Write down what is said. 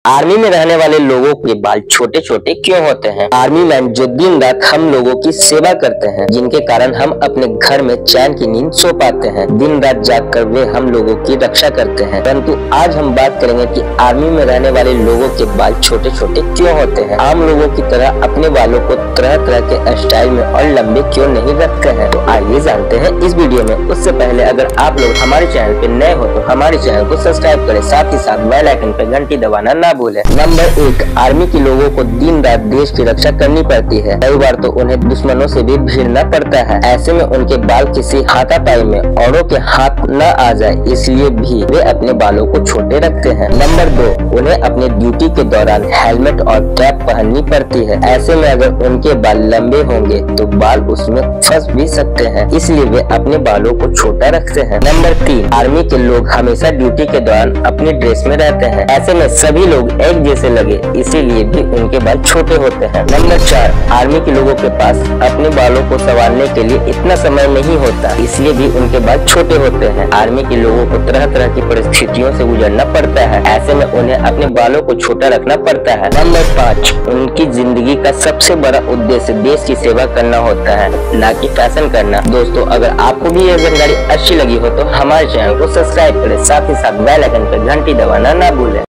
Army में रहने वाले लोगों के बाल छोटे छोटे क्यों होते हैं? आर्मी मैन जो दिन रात हम लोगों की सेवा करते हैं, जिनके कारण हम अपने घर में चैन की नींद सो पाते हैं, दिन रात जाग कर वे हम लोगों की रक्षा करते हैं। परंतु आज हम बात करेंगे कि आर्मी में रहने वाले लोगों के बाल छोटे छोटे क्यों होते हैं। आम लोगों की तरह अपने बालों को तरह तरह के स्टाइल में और लंबे क्यों नहीं रखते हैं, तो आइए जानते हैं इस वीडियो में। उससे पहले अगर आप लोग हमारे चैनल पे नए हो तो हमारे चैनल को सब्सक्राइब करें, साथ ही साथ बेल आइकन पर घंटी दबाना ना भूलें। नंबर 1, आर्मी के लोगों को दिन रात देश की रक्षा करनी पड़ती है। कई बार तो उन्हें दुश्मनों से भी भिड़ना पड़ता है। ऐसे में उनके बाल किसी हाथापाई में औरों के हाथ न आ जाए, इसलिए भी वे अपने बालों को छोटे रखते हैं। नंबर 2, उन्हें अपने ड्यूटी के दौरान हेलमेट और कैप पहननी पड़ती है। ऐसे में अगर उनके बाल लंबे होंगे तो बाल उसमें फंस भी सकते हैं, इसलिए वे अपने बालों को छोटा रखते हैं। नंबर 3, आर्मी के लोग हमेशा ड्यूटी के दौरान अपनी ड्रेस में रहते हैं। ऐसे में सभी लोग एक जैसे लगे, इसीलिए भी उनके बाल छोटे होते हैं। नंबर 4, आर्मी के लोगों के पास अपने बालों को संवारने के लिए इतना समय नहीं होता, इसलिए भी उनके बाल छोटे होते हैं। आर्मी के लोगों को तरह तरह की परिस्थितियों से गुजरना पड़ता है, ऐसे में उन्हें अपने बालों को छोटा रखना पड़ता है। नंबर 5, उनकी जिंदगी का सबसे बड़ा उद्देश्य देश की सेवा करना होता है, न कि फैशन करना। दोस्तों, अगर आपको भी यह जानकारी अच्छी लगी हो तो हमारे चैनल को सब्सक्राइब करें, साथ ही साथ बेल आइकन पर घंटी दबाना ना भूलें।